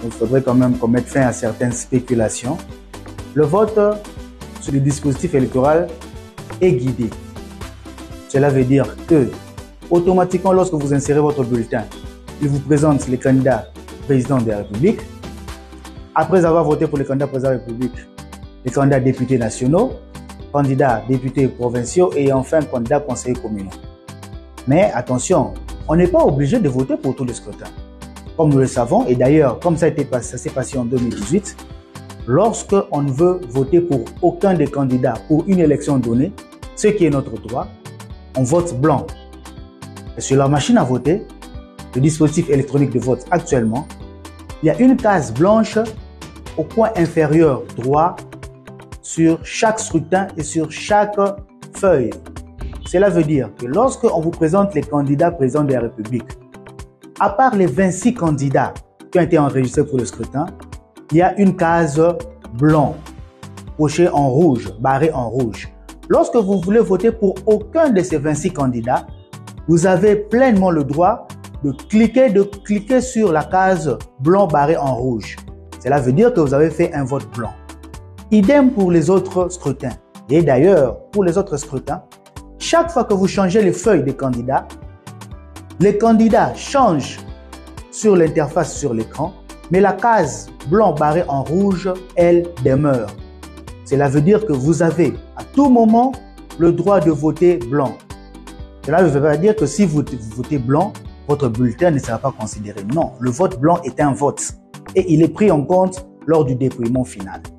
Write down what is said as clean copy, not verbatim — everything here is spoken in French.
il faudrait quand même qu'on mette fin à certaines spéculations. Le vote sur le dispositif électoral est guidé. Cela veut dire que, automatiquement, lorsque vous insérez votre bulletin, il vous présente les candidats président de la République. Après avoir voté pour les candidats président de la République, les candidats députés nationaux, candidats députés provinciaux et enfin candidats conseillers communaux. Mais attention, on n'est pas obligé de voter pour tous les scrutins. Comme nous le savons, et d'ailleurs, comme ça s'est passé en 2018, lorsque on ne veut voter pour aucun des candidats pour une élection donnée, ce qui est notre droit, on vote blanc. Et sur la machine à voter, le dispositif électronique de vote actuellement, il y a une case blanche au coin inférieur droit sur chaque scrutin et sur chaque feuille. Cela veut dire que lorsque on vous présente les candidats présidents de la République, à part les 26 candidats qui ont été enregistrés pour le scrutin, il y a une case blanc, cochée en rouge, barrée en rouge. Lorsque vous voulez voter pour aucun de ces 26 candidats, vous avez pleinement le droit de cliquer sur la case blanc barrée en rouge. Cela veut dire que vous avez fait un vote blanc. Idem pour les autres scrutins. Et d'ailleurs, pour les autres scrutins, chaque fois que vous changez les feuilles des candidats, les candidats changent sur l'interface sur l'écran, mais la case blanc barrée en rouge, elle demeure. Cela veut dire que vous avez à tout moment le droit de voter blanc. Cela ne veut pas dire que si vous votez blanc, votre bulletin ne sera pas considéré. Non, le vote blanc est un vote et il est pris en compte lors du dépouillement final.